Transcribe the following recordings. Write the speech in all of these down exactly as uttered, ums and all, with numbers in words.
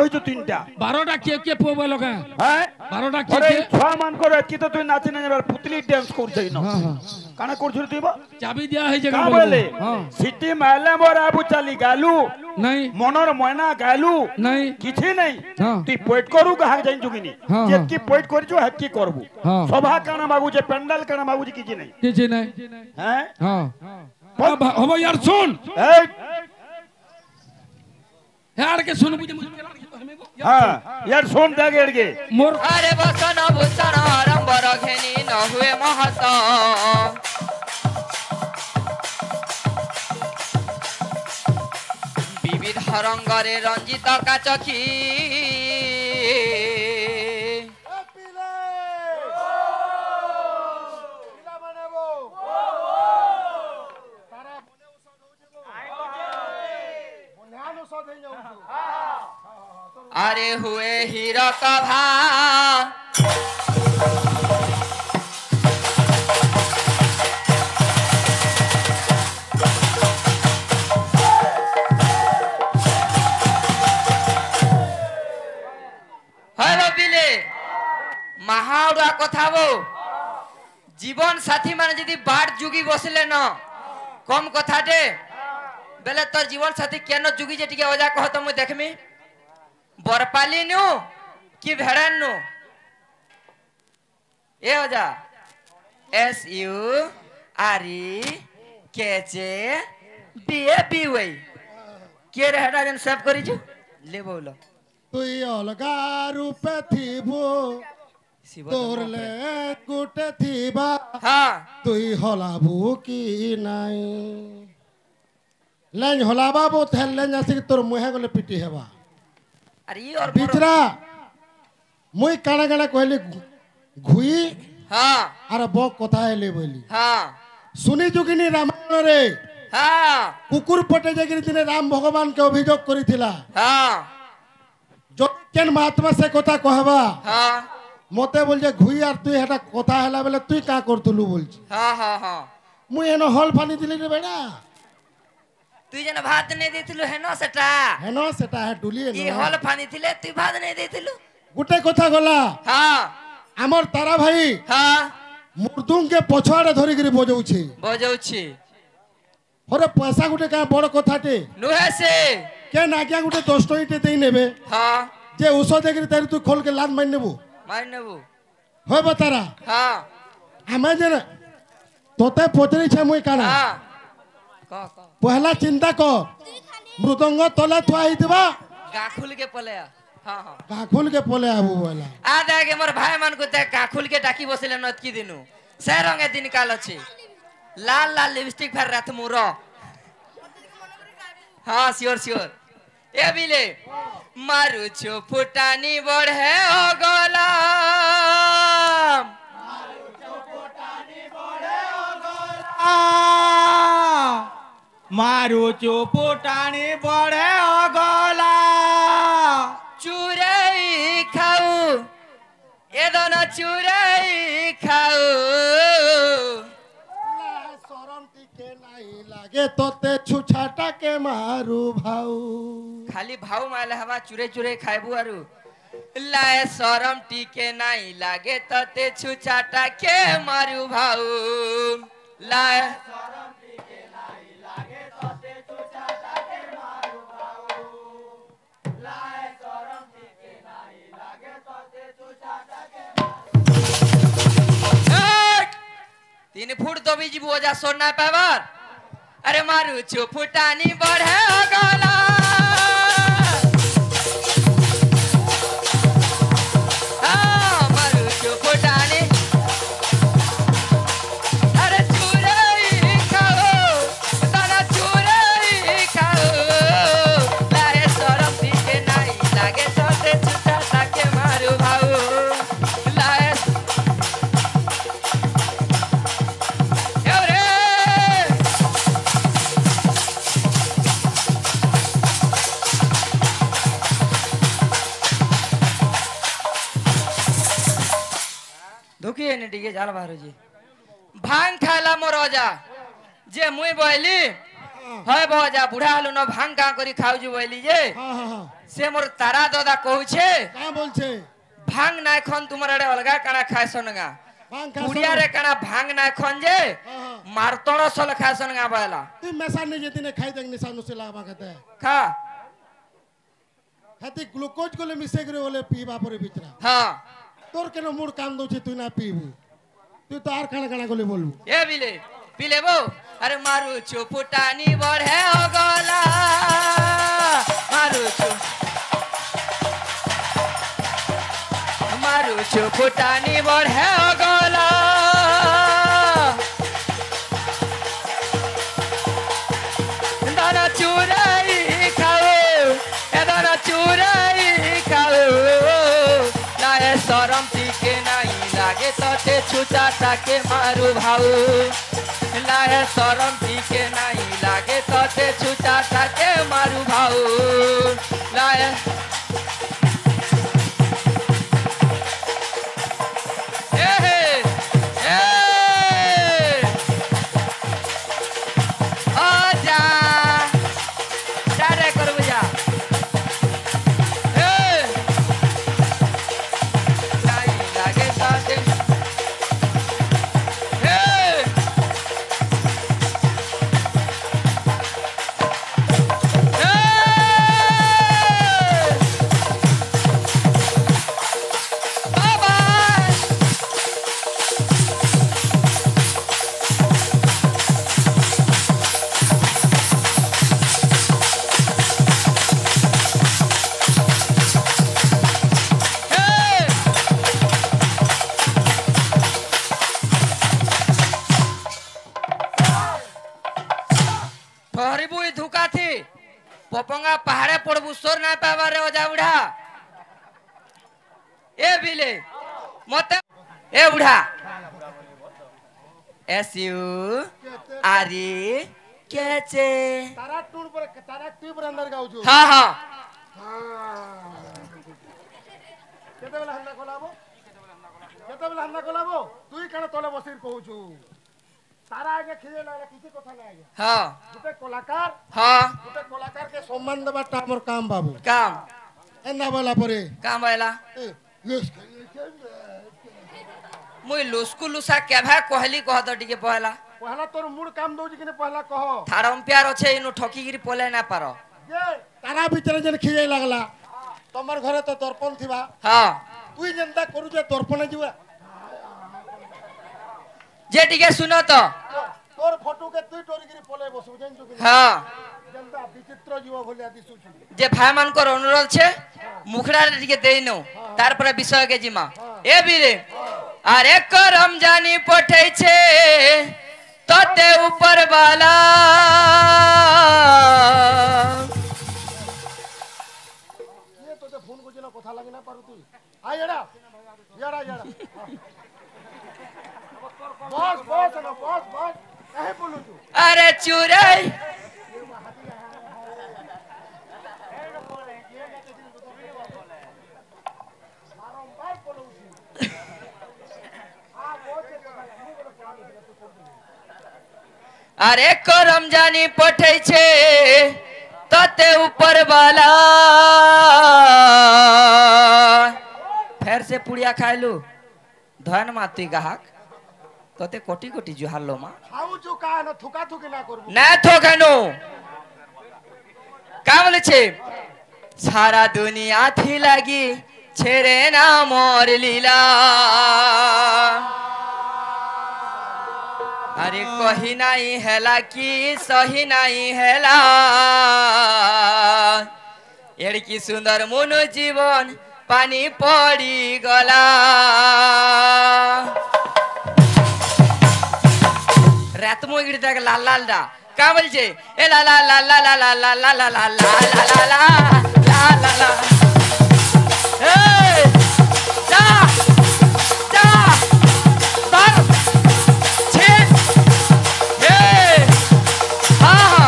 কইছো তিনটা বারোটা কে কে পুয়া বলো কে হ্যাঁ বারোটা কে আরে কে ছয় মান করে কি তো তুই নাচি না এবার পুতলি ডান্স করছই না হ্যাঁ হ্যাঁ কানা করছিস তুই বা চাবি দেয়া হয়েছে কা বলবো বলে হ্যাঁ সিটি মাইলে মোর আবু চালি গালু নাই মনর ময়না গালু নাই কিছু নাই হ্যাঁ তুই পয়েট করু কাহাক জানি জুগিনি হ্যাঁ, যে হ্যাঁ। কি পয়েট করছো হ্যাঁ কি করব হ্যাঁ। সভা কানা মাগুছে প্যান্ডেল কানা মাগুছে কিছু নাই কিছু নাই হ্যাঁ হ্যাঁ হবো ইয়ার শুন এই হ্যাঁ আর কে শুন বুঝে হ্যাঁ यार सुन देख एड़गे মোর अरे बसन भूषण रंबर घेनी न हुए महत विविध रंगरे रंजित काचखी अरे हुए हीरो कभा हेलो बिले महाउड़ा कथा वो जीवन साथी माने यदि बाट जुगी बसले न कम कथाटे बेले तोर जीवन साथी केन जुगी जे टिके ओजा कह त मु देखमी बरपाली नु कि भेड़न नु ए ओजा एस यू आर ई के जे बी ए बी वे के रहडा जन सब करी छु ले बोलो তুই অলগা রূপে থিবু তোর লে গুটে থিবা हां তুই হলাবু কি নাই লেন হলাবাবু থেললে আসি তোর মুহে গলে পিটি হেবা अरे ई और বিচরা মুই কানা কানা কইলি ঘুই हां আর ব কথা হেলে বলি हां শুনি যুগিনী রামায়ণ রে हां কুকুর পটে যাগিরি দিনে রাম ভগবান কে অভিযোগ করিছিলা हां কেন মহাত্মা সে কথা কহবা हां মতে বলছে ঘুই আর তুই এটা কথা হেলা বেলে তুই কা করতুলু বলছি हां हां हां মুই এনো হল পানি দিলি রে বেড়া তুই যেন ভাত নেই দিছিলু হেন সেটা হেন সেটা হে ডুলি ই হল ফানি থিলে তুই ভাত নেই দিছিলু গোটে কথা গলা हां আমার তারা ভাই हां মুর্দুঙ্গে পছাড়ে ধরি করে বজাউছে বজাউছি ওরে পয়সা গোটে কা বড় কথাটে নুহে সে কে নাগিয়া গোটে দশ টইতে দেই নেবে हां যে উসো দেখি তার তুই খোল কে লাত মার নেবু মার নেবু হয় বাতারা हां আমি যে তোতে পচরিছে মুই কানা हां ক ক পহলা চিন্তা কর মৃদঙ্গ তলে থুয়া হইতবা গা খুল के पले हां हां কাকুল কে পলে আবু বলা आ देखे मोर भाई मान को ते गा खुल के डाकी बसले नत की दिनु से रंगे दिन काल अछि लाल लाल लिपस्टिक फेर रात मुर हां श्योर श्योर ए बिले मारू छो फुटानी बढ़े ओ गोलाम मारू चुपुटानी बड़े अगला चुरई खाऊ ए दोनों चुरई खाऊ শরম টিকে নাই লাগে তোতে ছুছাটা কে মারু ভাউ खाली भाव माले हवा चुरे चुरे खाइबू आरु लाए शरम टीके नहीं लागे तते छुचाटा के मारू भाऊ लाए शरम टीके नहीं लागे तते छुचाटा के मारू भाऊ लाए शरम टीके नहीं लागे तते छुचाटा के मारू तीन फुट तो भी जीव वजह सोना पावर अरे मारू छु फुटानी बढ़े गला दुखी है टिके झाल बाहर जी भांग खाला मोर अजा जे मुई बहली হয় বজা বুড়া হলো ন ভাং কা করি খাও যে বলি যে হ্যাঁ হ্যাঁ হ্যাঁ সে মোর তারা দাদা কହୁছে কা বলছে ভাং না এখন তোমার আড়ে অলগা কানা খাইছন গা ভাং খা কুড়িয়া রে কানা ভাং না এখন যে হ্যাঁ মারতড় সল খাইছন গা বলা তুই মেশা নিজে দিনে খাই দেখ নিশা নুসে লাগবা খেতে খা হাতি গ্লুকোজ গুলো মিশে করে বলে পিবা পরে বিচরা হ্যাঁ তোর কেন মুড কাম দউছে তুই না পিবু তুই তো আর কানা কানা গুলি বলবু এ বিলে পিলে বো আরে মারু চুপুটানি বড়ে ও গলা মারু চু মারু চুপুটানি বড়ে ও গলা দানা চুরাই খাও এ দানা চুরাই খাও লায়ে শরম টিকে নাই লাগে তোতে ছুটাটাকে মারু ভাউ লায়ে শরম টিকে নাই লাগে তোতে ছুটাটাকে মারু ভাউ লায়ে এ এ আজা ডারে করব যা এ নাই লাগে তোতে এ বাবা ठहरिबु ई धुका थी पपंगा पहाड़े पड़बु सोर ना पावा रे ओजा बुढ़ा ए बिले मते ए बुढ़ा एस यू आर ई केचे तारा टूर पर तारा ट्यूब रे अंदर गाउ छु हां हां केते बेला हन्ना कोलाबो केते बेला हन्ना कोलाबो तुई कण तले बसिर कहू छु तारा आगे खिजे लागला किसी কথা না আগে हां गुटे कलाकार हां गुटे कलाकार के सम्मान देबाटा हमर काम बाबू काम एना बोला परे काम बैला ए लुस मुई लुस्कु लुसा केभा कहली कह द टिके पहला पहला तोर मूड काम दउजी किने पहला कह थारम प्यार আছে ইনু ঠকি গিরি পলে না পারো जे तारा ভিতরে যেন খিজে লাগলা তোমার ঘরে তো দর্পণ থিবা हां তুই যেনটা করু যে দর্পণে জিবা जे टिके सुनो तो তোর ফটো কে তুই টরিগিরি পলে বসু জানছু কি हां যেনটা বিচিত্র জীব ভলিয়া দিছুছি যে ভাই মানকর অনুরোধ ছে মুখড়া টিকে দেই নো তারপরে বিষয় কে জিমা এ বিরে আরে করম জানি পঠাইছে তোতে উপর বালা ये तो फोन को जिना কথা লাগি না পারু তুই আই এডা এডা এডা বস বস না বস বস কাহে বলু তু अरे चुराई अरे करम जानी पठाइছে तते ऊपर वाला फिर से पुड़िया खाइलू धन माती गाहक तते कोटी कोटी जुहालो मा খাও চু কা না থুকা থুকি না করবো না তো কেন কা বলেছে সারা দুনিয়া থি লাগি ছেড়ে না মোর লীলা अरे कही नहीं हेला की सही नहीं हेला एड़ की सुंदर मनु जीवन पानी पड़ी गला रात मो गिड़ तक लाल लाल डा का बोल छे ए ला ला ला ला ला ला ला ला ला ला ला ला ला ला ला ला ए जा जा तर छे ए हा हा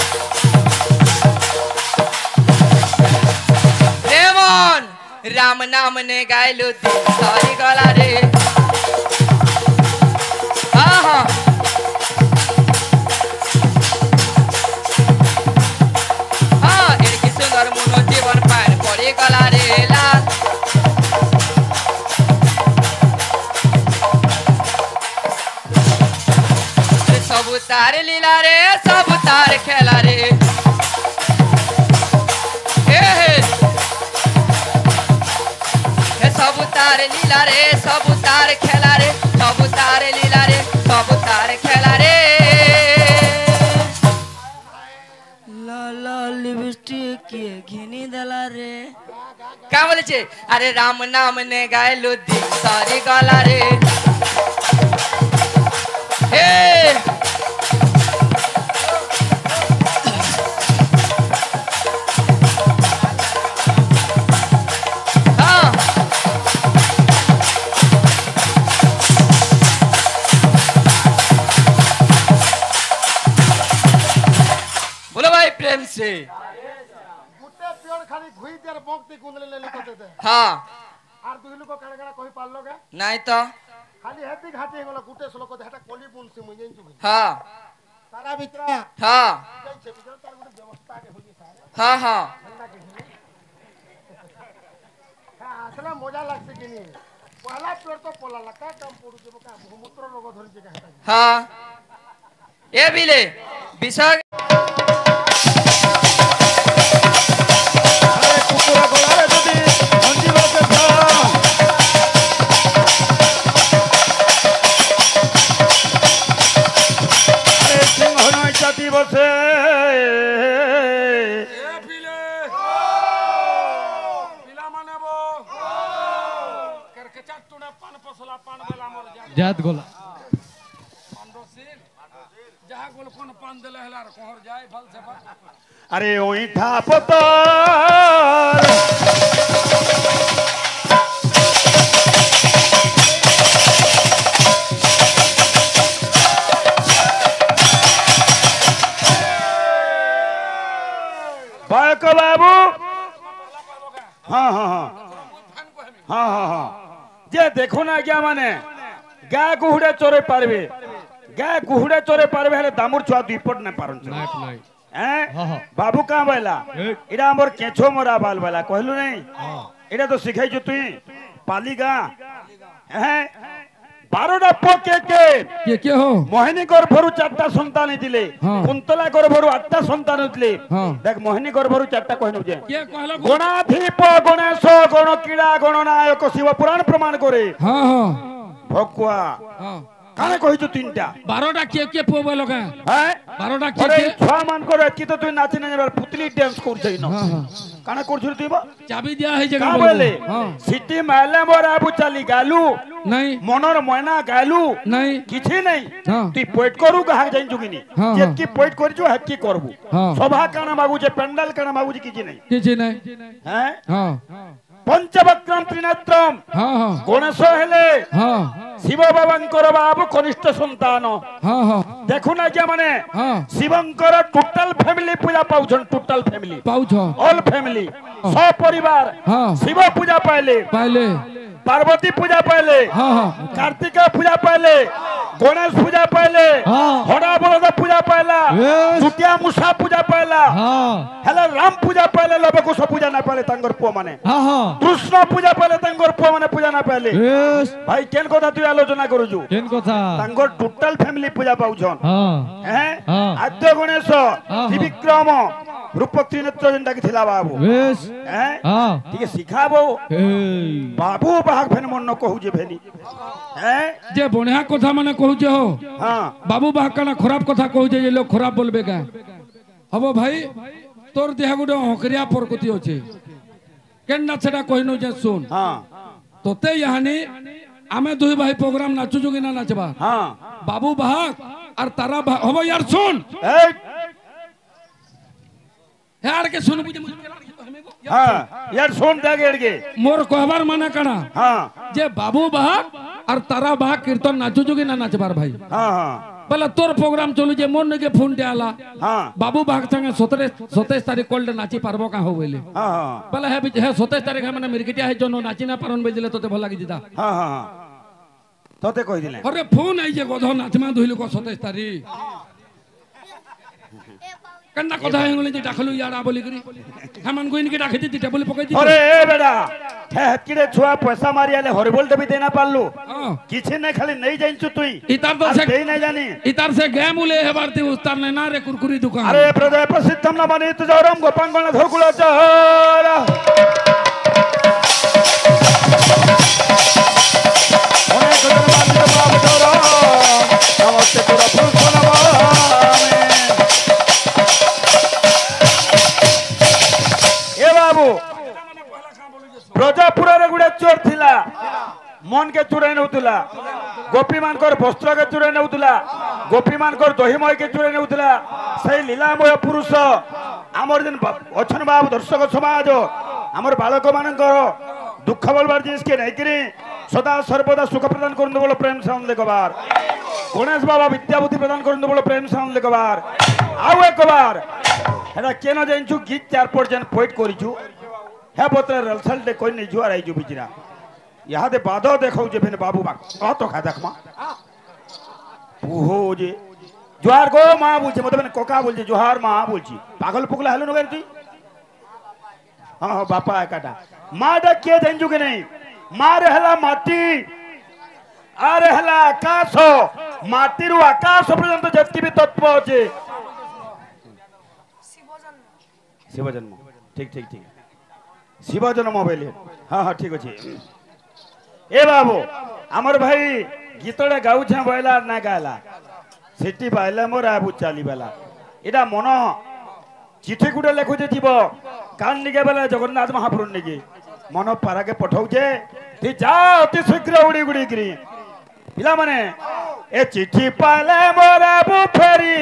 रेमन राम नाम ने गाइलो दिल सारी गला रे हा हा तार लीला रे सब तार खेला रे हे हे हे सब तार लीला रे सब तार खेला रे सब तार लीला रे सब तार खेला रे लाला लिपस्टिक के घिनी दला रे का बोले छे अरे राम नाम ने गायलो दिल सारी गाला रे हे हाँ बोलो भाई प्रेम से गुटे पियोर खाली घुई दियार बंकती कुंडले ले लिखते थे हाँ आर दुई लोग काड़ा काड़ा कहि पारलो गे नहीं तो खाली हेती घाटी गलो गुटे श्लोक दे हटा कोली बुनसी मुई जइन चुकी हाँ सारा भितरा हाँ जइ छे बिजल तार गुटे व्यवस्था के होई सारा हाँ हाँ हां असला मजा लागसे कि नी पहला पियोर तो पोला लका कम पडु जेबो का बहुमूत्र रोग धरि जे कहता हाँ ये भी ले विषय अरे कुकुरा गोलारे जदी अंजीव के था अरे सिंह होना जाति बसे जात गोला जहाँ गोल कौन पान दिला है लार कोहर जाए फल से फल अरे ओई था पतार बाको बाबू हाँ हाँ हाँ हाँ हाँ हाँ जे देखो ना क्या माने गाय गुहुड़े चोरे पारबे गाय गुहुड़े चोरे पारबे हेले दामुर छुआ दुईपट न पारन नाइट नाइट हैं हाँ हाँ बाबू कहाँ बैला इरा हमर केछो मोरा बाल बैला कहलु नहीं हाँ इरा तो सिखाई जो तुई पाली गा हैं बारोटा पोके के के के हो मोहिनी गर्भरु चारटा संतान दिले हाँ। कुंतला गर्भरु आठटा संतान दिले हाँ। देख मोहिनी गर्भरु चारटा कहनु जे के कहलो गणाधीप गणेश गण क्रीड़ा गणनायक शिव पुराण प्रमाण करे हाँ हाँ भकुआ हाँ काहे कहिछु तीनटा बारोटा के के पोबे लोग हैं हैं बारोटा के अरे के छुआ मान करे की तो तुई नाची नहीं जाबार पुतली डांस कर जइनो हाँ हाँ काना करछु तुई बा चाबी दिया है जगह का बोले हाँ सिटी महले मोर आबू चली गालू नहीं मनर मयना गालू नहीं किछि नहीं हाँ তুই পয়েট করু কাহা জানি জুগিনি हाँ, যে हाँ। কি পয়েট করিছো হ্যাঁ কি করবু हाँ। সভা কানা মাগু যে প্যান্ডাল কানা মাগু যে কিছু নাই किसी नहीं হ্যাঁ हाँ পঞ্চবক্রম ত্রিনেত্রম हाँ हाँ গণেশ হেলে हाँ শিব বাবাঙ্কর বাবু কনিষ্ঠ সন্তান हाँ हाँ দেখু না যে মানে हाँ শিবঙ্কর টোটাল ফ্যামিলি পূজা পাউছন টোটাল ফ্যামিলি पाउच हो অল ফ্যামিলি সপরিবার हाँ শিব পূজা পাইলে पहले पार्वती पूजा पहले हाँ हाँ कार्तिका पूजा पहले गणेश पूजा पहले हाँ। हरा बलद पूजा पहला Yes। दुतिया मुसा पूजा पहला हाँ हेले राम पूजा पहले लबकुश पूजा ना पहले तंगर पुआ माने हाँ हाँ कृष्ण पूजा पहले तंगर पुआ माने पूजा ना पहले यस भाई केन কথা তুই আলোচনা করুছু केन কথা तंगर टोटल फैमिली पूजा पाउछन हाँ हैं हाँ। आद्य गणेश हाँ। त्रिविक्रम रूप त्रिनेत्र जेंटा कि थिला बाबू यस हैं हाँ ठीक है सिखाबो ए बाबू बाहक फेन मन न कहू जे फेनी हैं जे बढ़िया कथा माने कहूचे हो हां बाबू बाहकाना खराब कथा कहूचे जे लोग खराब बोलबे का हबो भाई तोर देह गुडो हकरिया प्रकृति होचे केन्ना सेटा कहनु जे सुन हां तोते यानी आमे दुई भाई प्रोग्राम नाचु जोगी ना नाचबा हां बाबू बाहक और तारा भा- हबो यार सुन ए यार के सुन बुझे हां यार सुन दे गेड़ के मोर कहबार माने कना हां जे बाबू बाहक और तारा बाहक कीर्तन नाचु जोगी ना नाचबार भाई हां हां पहले तोर प्रोग्राम चलू जे मन के फोन दे आला हां बाबू बाग संगे सत्रह सत्ताईस तारीख कोल्ड नाची पारबो का हो बोले हां हां पहले है है सत्ताईस तारीख है माने मिरगिटिया है जोनो नाची ना पारन बेजले तोते भल लागी जिता हां हां तोते कहि दिले अरे फोन आई जे गधो नाचमा धुइल को सत्ताईस तारीख कन्ना कथा हेंगले जे डाखलु याडा बोली करी हमन कोइन के डाखे दी टेबल पकई दी अरे ए बेटा हे हतकिड़े छुआ पैसा मारी आले हरिबोल भी देना पारलु हाँ किछि नहीं खाली नहीं जाइछु तुई इतार तो आज से देई नहीं जानी इतार से गेम उले है भारती उस्तार ने ना रे कुरकुरी दुकान अरे प्रदय प्रसिद्धम न बनी तुझारम गोपांगण धोकुला चहर ओने कदर मानित बाबू चोरा नमस्ते पूरा पुरुष नमामि ए बाबू प्रजापुर रे गुडे चोर थिला मन के चुराई नउतला गोपी मानकर वस्त्र के चुराई नउतला गोपी मानकर दहीमय के चुराई नउतला सही लीलामय पुरुष आमर दिन अछन बाबू दर्शक समाज आमर बालक मानकर दुख बोलबार जिनिस के नहीं करी सदा सर्वदा सुख प्रदान करन बोलो प्रेम से हम देखबार गणेश बाबा विद्या बुद्धि प्रदान करन बोलो प्रेम से हम देखबार आउ एक बार एटा केन जाइछु गीत चार पर्यंत पॉइंट करिछु हे बोतरे रलसल दे कोई नहीं जुआर आइजु बिचरा यहाँ दे बादो देखौ जे फिर बाबू बा कह तो खा देखमा ओहो जे जुआर गो मां बोलछे मते मैंने कोका बोलछे जुहार मां बोलछी पागल पुगला हेलो नगर तू हां हां बापा एकाटा मां डा के देंजु के नहीं मां रहला माटी आ रहला आकाश माटी रु आकाश पर्यंत जति भी तत्व होचे शिव जन्म ठीक ठीक ठीक शिव जन्म बोले हाँ हाँ ठीक अच्छे ए बाबू आमर भाई गीतड़े गाऊ छे बहला ना गाला सिटी बाइला मोर आबू चाली बेला इडा मन चिठी गुटे लेखुचे जीव कान निगे बेला जगन्नाथ महाप्रभु निगे मन पारा के पठाउचे ती जा अति शीघ्र उड़ी उड़ी गिरी पिला माने ए चिठी पाले मोर आबू फेरी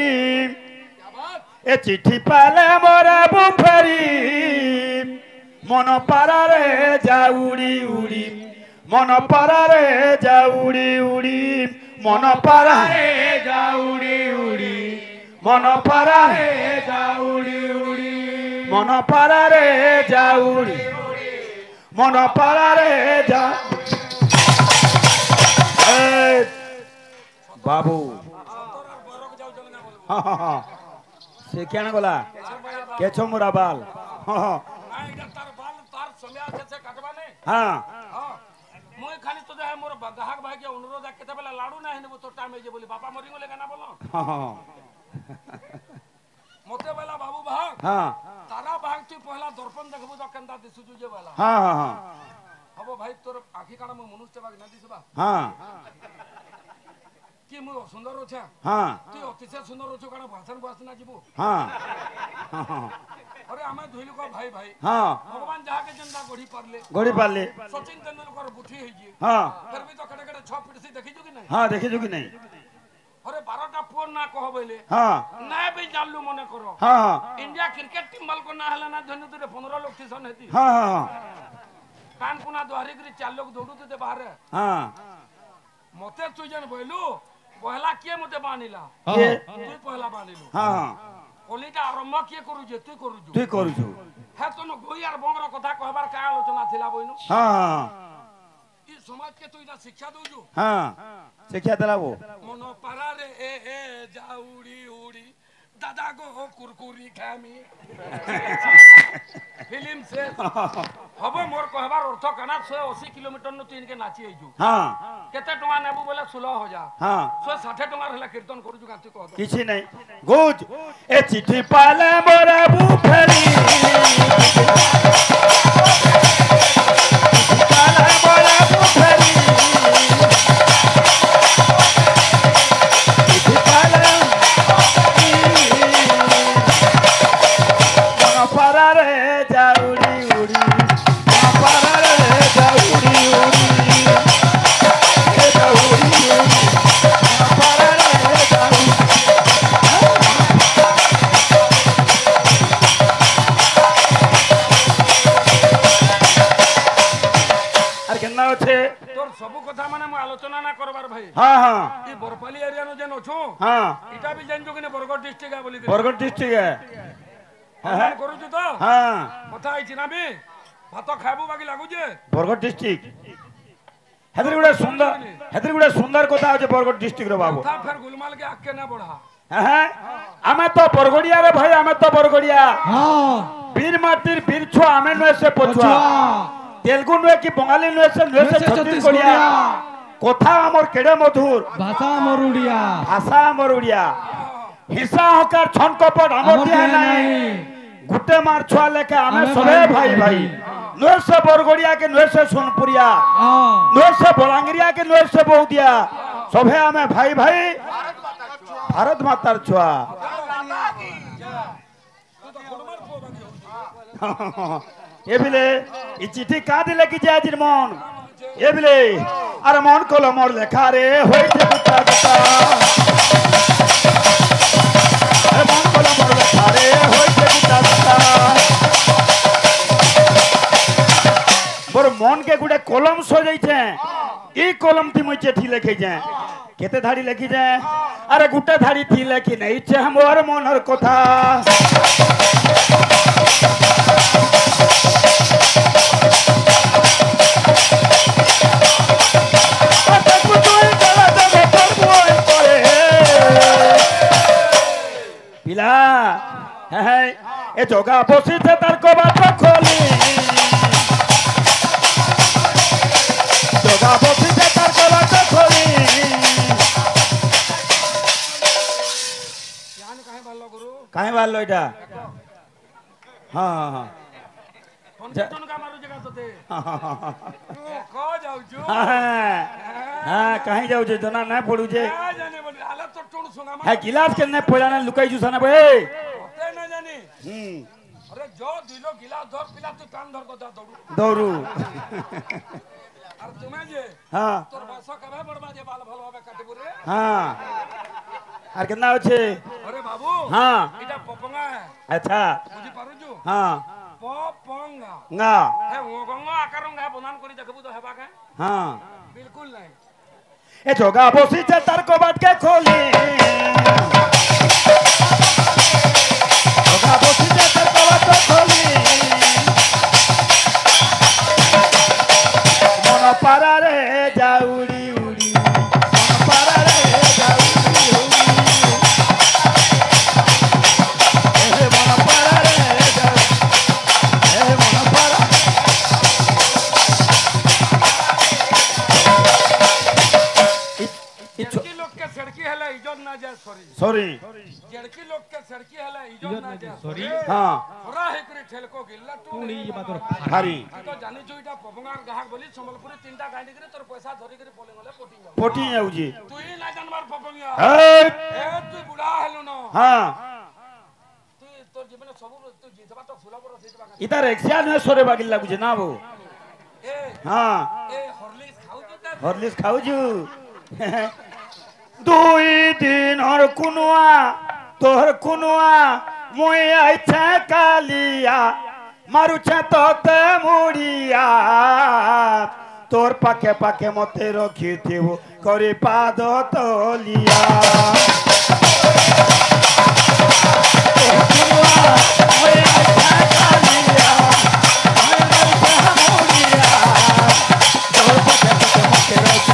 ए चिठी पाले मोर आबू फेरी मन पारा रे जाउड़ी उड़ी मन पारा रे जाउड़ी उड़ी मन पारा रे जाउड़ी उड़ी मन पारा रे जाउड़ी उड़ी मन पारा रे जाउड़ी मन पारा रे जा ए बाबू हाँ हाँ हाँ से क्या ना बोला केछो मोरा बाल हाँ हाँ हाँ मुई खाली तो है मोर ग्राहक भाई के अनुरोध है केते बेला लाडू ना हेने तो टाइम जे बोली बापा मरि गेले गाना बोलो हाँ हाँ मते बेला बाबू भाग हाँ तारा भाग तू पहला दर्पण देखबो तो केनता दिसु जे बेला हाँ हाँ हाँ हबो भाई तोर आखी काना मु मनुष्य भाग ना दिसबा हाँ कि मु सुंदर होछा हाँ तू अतिशय सुंदर होछु काना भाषण भाषण जीवो हाँ हाँ अरे हमें धुइल को भाई भाई हाँ भगवान जहा के जनता गढ़ी पारले गोड़ी पाले सचिन तेंदुलकर बुठी है जी हाँ फिर भी तो कड़े कड़े छह फीट से देखी जो कि नहीं हाँ देखी जो कि नहीं अरे बारह फोन ना कह बोले हाँ ना भी जानलू मने करो हाँ हाँ इंडिया क्रिकेट टीम बल को ना हला ना धन्य तुरे पंद्रह लोग टीसन हेती हाँ हाँ कान पुना द्वारी गिरी चार लोग दौड़ू थे बाहर हाँ मते तू जन बोलू पहला के मते बानिला ये तू पहला बानिलू हाँ ओलिटा आरंभ के करू जे तू करू जो तू करू छु हे तो न गोई आर बंगर कथा कहबार का आलोचना थिला बोइनु हाँ ई समाज के तू इना शिक्षा दउजु हाँ शिक्षा दिला वो मनो पारा रे ए ए जाउड़ी उड़ी दादा गो कुरकुरी खामी फिल्म से हबो मोर कहबार अर्थ कना एक सौ अस्सी किलोमीटर न तीन के नाची आइजु हाँ केते टका नेबु बोले सोलह हजार हाँ एक सौ साठ टका रहला कीर्तन करू जु गाती कह दो किछि नहीं गुज ए चिट्ठी पाले मोरा बुफरी पाले मोरा बुफरी चिट्ठी पाले मन पारा रे जाउड़ी उड़ी मन पारा रे जाउड़ी उड़ी ए जाउड़ी उड़ी मन पारा रे जाउड़ी तोर सब कथा माने म आलोचना ना करबार भाई हाँ हाँ ई बरपाली एरिया नो जेन अछु हाँ इटा भी जान जो कि बरगढ़ डिस्ट्रिक्ट है बोली बरगढ़ डिस्ट्रिक्ट है हाँ करू छु तो हाँ कथा आइछि ना बे भात खाबू बाकी लागु जे बरगढ़ डिस्ट्रिक्ट हेदर गुडा सुंदर हेदर गुडा सुंदर कथा আছে बरगढ़ डिस्ट्रिक्ट रो बाबू कथा फिर गुलमाल के आके ना बढ़ा हैं हमें तो बरगढ़िया रे भाई हमें तो बरगढ़िया हां वीर माटीर वीर छुआ हमें न से पछुआ तेलुगु नुहे कि बंगाली नुहे से नुहे से छत्तीसगढ़िया कथा आमर केड़े मधुर भाषा मोर उड़िया भाषा आमर उड़िया हिंसा हकार छन कपट आमर दिया नहीं गुटे मार छुआ लेके आमे सबे भाई भाई नुहे से बरगड़िया के नुहे से सोनपुरिया नुहे से बलांगिरिया के नुहे से बहुदिया सबे आमे भाई भाई भारत मातार छुआ ये बिले ये चिट्ठी का दिले कि जय जिर मन ये बिले अरे मन कोलो मोर लेखा रे होई छे गुटा गुटा अरे मन कोलो मोर लेखा रे होई छे गुटा गुटा मोर मन के गुडे कलम सो जाई छे ई कलम थी मुई चिट्ठी लिखै छे केते धाड़ी लिखी छे अरे गुटे धाड़ी थी लिखी नहीं छे मोर मनर कथा पिला है ए जोगा बसी थे तार को बात खोली जोगा बसी थे तार को बात खोली यान काहे बालो गुरु काहे बालो इटा हां हां हां टन का मारू जगह तोते को जाऊ छु हां काहे जाऊ जे जना ना पडू जे ना जाने बोल हालत तो टोण सुना है गिलास के ने पड़ाना लुकाई जू सना बे होते ना जानी हम्म अरे जो दिलो गिलास धर पिला तू कान धर को दा दौड़ू दौड़ू और तुम्हें जे हां तोर भाषा कबे बड़बा जे बाल भल होबे काटे बुरे हां आर केना होछे अरे बाबू हां इटा पपंगा है अच्छा बुझी पारु छु हां पपंगा ना हे वो गंगा आकारंगा बनान करी देखबू तो हेबा के हां बिल्कुल नहीं ए जोगा बसी छे तार को बात के खोली जोगा बसी छे तार को बात खोली मन पारा रे जाउड़ी उड़ी मन पारा रे जाउड़ी उड़ी ए मन पारा रे जाउड़ी ए मन पारा जड़की लोग के सड़की हला इज्जत ना जाए सॉरी सॉरी जड़की लोग के सड़की हला इज्जत ना जाए सॉरी हां थोड़ा हेकरी ठेलको गिल्ला तू पुणी ये बात भारी तो जानि जो इटा पपंगार ग्राहक बोली संबलपुरी तीनटा गाड़ी करे तोर पैसा धरी करे बोले गले पोटी जाऊ पोटी जाऊ जी तू ही ना जानवर पपंगा ए ए तू बुढ़ा हेलो न हां तू तोर जीवन सब तू जीतबा तो फुला पर सीतबा इधर एक्सिया ने सोरे बागिल लागु जे ना वो ए हां ए हॉर्लिक्स खाऊ तो ता हॉर्लिक्स खाऊ जू दुई दिन और कुनुआ तोहर कुनुआ मुई आइछे कालिया मारू छे तोते मुड़िया तोर पाके पाके मते रखी थीबो करी पाद तलिया तोहर कुनुआ मुई आइछे कालिया मुई आइछे मुड़िया तोर पाके पाके मते रखी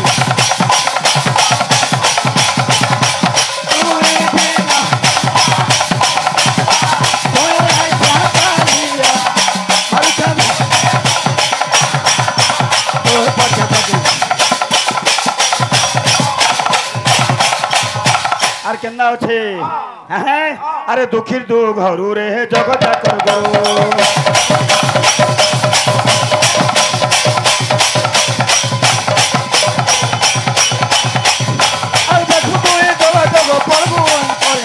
আর কেনা আছে হ্যাঁ আরে দুঃখীর দু ঘরু রে জগৎ করব আর দেখো তুই জগৎ জগৎ পড়ব করে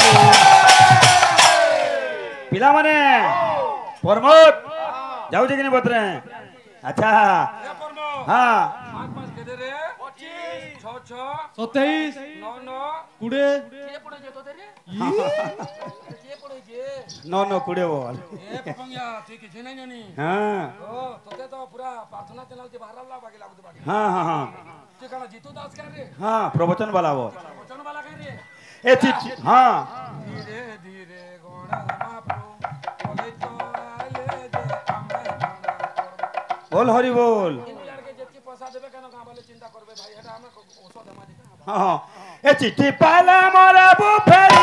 পিলা মানে পরমত যাও যে কিনে বতরে আচ্ছা ए परमो হ্যাঁ पांच पांच के दे रे पच्चीस छह छह सत्ताईस नौ नौ कुड़े के पड़े जे तो दे रे के पड़े जे ন ন কুড়ে বল ए पपंगा तू किछ नहीं जानी হ্যাঁ ओ तोते तो पूरा प्रार्थना चलाउ के बाहर ला बाकी लागु तो बाकी হ্যাঁ হ্যাঁ হ্যাঁ तू कहना जीतू दास कर रे হ্যাঁ প্রবচন বলা বল वचन वाला कर रे এ চিঠি হ্যাঁ धीरे धीरे गोड़ा मापरो बोले तो आले दे आमे বল হরি বল इंतजार के जेती पैसा देबे केना गां वाले चिंता करबे भाई एटा हमें औषध हमारे হ্যাঁ হ্যাঁ এ চিঠি পালা মোরা বুফেরি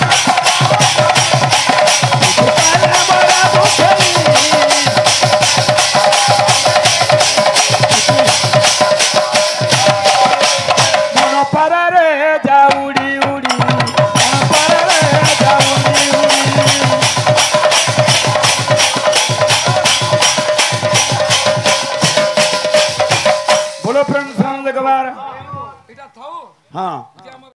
চিঠি পালা মোরা বুফেরি हाँ